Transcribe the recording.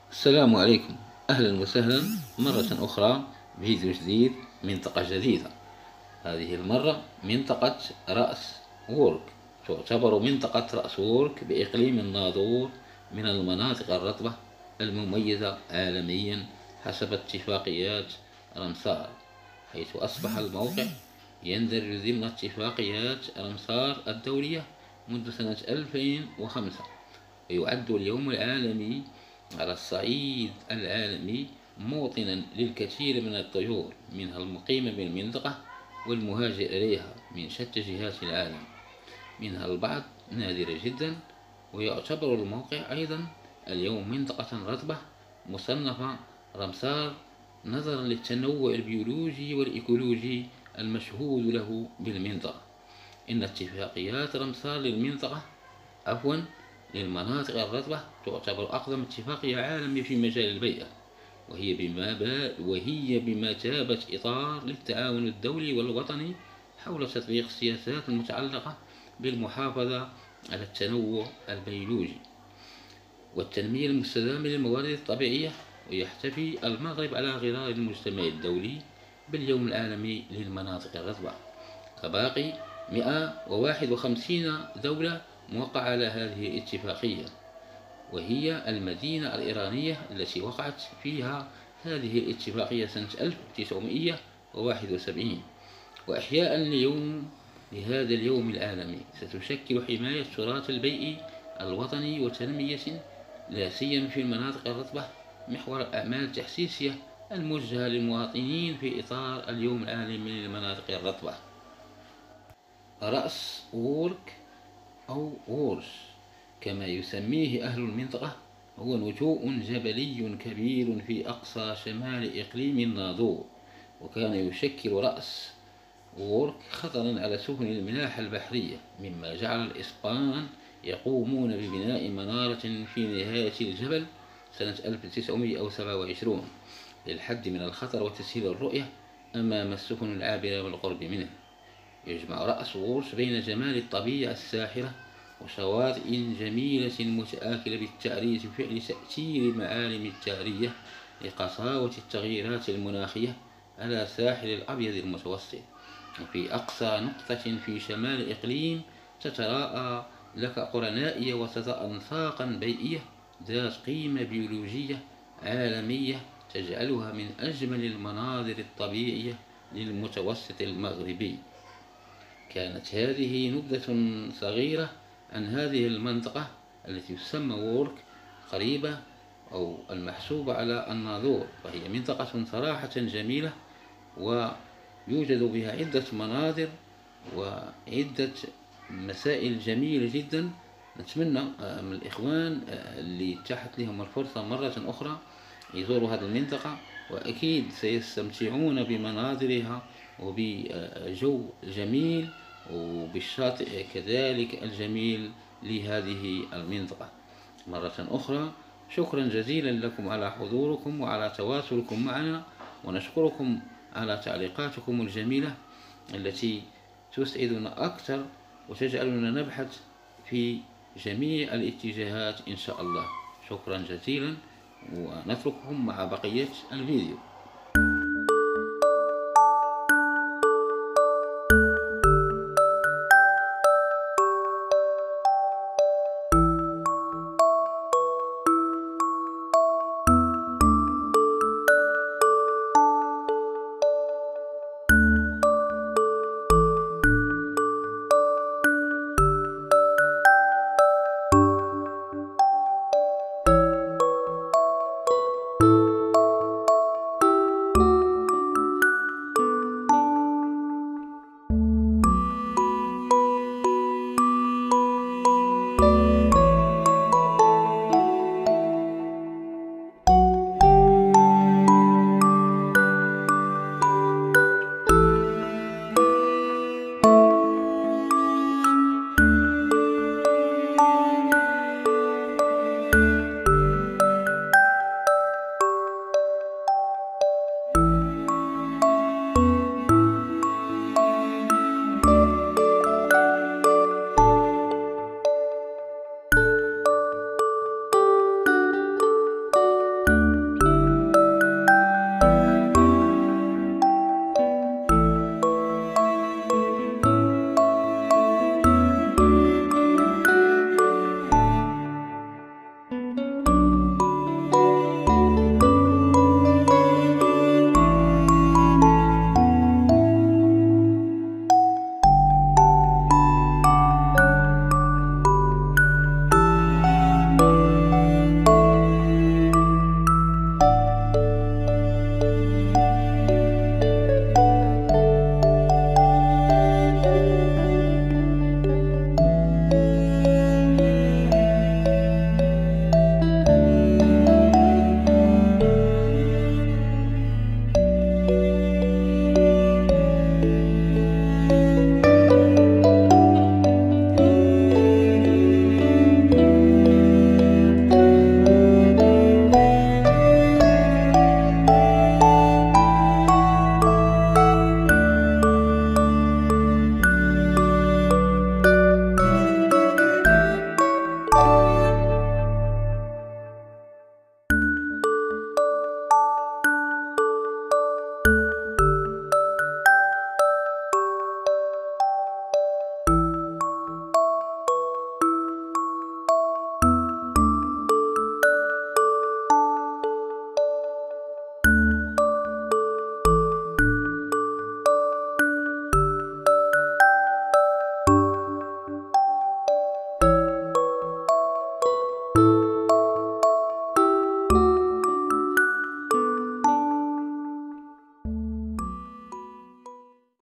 السلام عليكم، أهلا وسهلا مرة أخرى. فيديو جديد، منطقة جديدة. هذه المرة منطقة رأس وورك. تعتبر منطقة رأس وورك بإقليم الناظور من المناطق الرطبة المميزة عالميا حسب اتفاقيات رمسار، حيث أصبح الموقع يندرج ضمن اتفاقيات رمسار الدولية منذ سنة 2005، ويعد اليوم العالمي على الصعيد العالمي موطنا للكثير من الطيور، منها المقيمة بالمنطقة والمهاجر إليها من شتى جهات العالم، منها البعض نادرة جدا. ويعتبر الموقع أيضا اليوم منطقة رطبة مصنفة رمسار نظرا للتنوع البيولوجي والإيكولوجي المشهود له بالمنطقة. إن اتفاقيات رمسار للمنطقة عفوا للمناطق الرطبة تعتبر أقدم اتفاقية عالمية في مجال البيئة، وهي بمثابة إطار للتعاون الدولي والوطني حول تطبيق السياسات المتعلقة بالمحافظة على التنوع البيولوجي والتنمية المستدامة للموارد الطبيعية. ويحتفي المغرب على غرار المجتمع الدولي باليوم العالمي للمناطق الرطبة كباقي 151 دولة موقعة على هذه الاتفاقية، وهي المدينة الإيرانية التي وقعت فيها هذه الاتفاقية سنة 1971. وإحياء لهذا اليوم العالمي ستشكل حماية التراث البيئي الوطني وتنمية لا سيما في المناطق الرطبة محور الأعمال التحسيسية الموجهة للمواطنين في إطار اليوم العالمي للمناطق الرطبة. رأس وورك أو وورش كما يسميه أهل المنطقة هو نتوء جبلي كبير في أقصى شمال إقليم الناظور، وكان يشكل رأس وورك خطرا على سفن الملاحة البحرية، مما جعل الإسبان يقومون ببناء منارة في نهاية الجبل سنة 1927 للحد من الخطر وتسهيل الرؤية أمام السفن العابرة بالقرب منه. يجمع رأس وورش بين جمال الطبيعة الساحرة وشواطئ جميلة متآكلة بالتعريج بفعل تأثير المعالم التارية لقساوة التغييرات المناخية على ساحل الأبيض المتوسط. وفي أقصى نقطة في شمال إقليم تتراءى لك قرنائية وسط أنساقا بيئية ذات قيمة بيولوجية عالمية تجعلها من أجمل المناظر الطبيعية للمتوسط المغربي. كانت هذه نبذة صغيرة عن هذه المنطقة التي تسمى وورك، قريبة أو المحسوبة على الناظور، وهي منطقة صراحة جميلة ويوجد بها عدة مناظر وعدة مسائل جميلة جدا. نتمنى من الإخوان اللي تحت لهم الفرصة مرة أخرى يزوروا هذه المنطقة، وأكيد سيستمتعون بمناظرها وبجو جميل وبالشاطئ كذلك الجميل لهذه المنطقة. مرة أخرى شكرا جزيلا لكم على حضوركم وعلى تواصلكم معنا، ونشكركم على تعليقاتكم الجميلة التي تسعدنا أكثر وتجعلنا نبحث في جميع الاتجاهات إن شاء الله. شكرا جزيلا، ونترككم مع بقية الفيديو.